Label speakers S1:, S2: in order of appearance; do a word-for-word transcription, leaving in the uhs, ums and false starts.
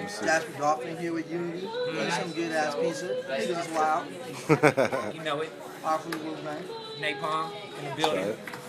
S1: man. Jasper Dolphin here with Unity. Mm-hmm. Eat some good ass pizza. Niggas is wild.
S2: You know it.
S1: Our food was man.
S2: Napalm in the building.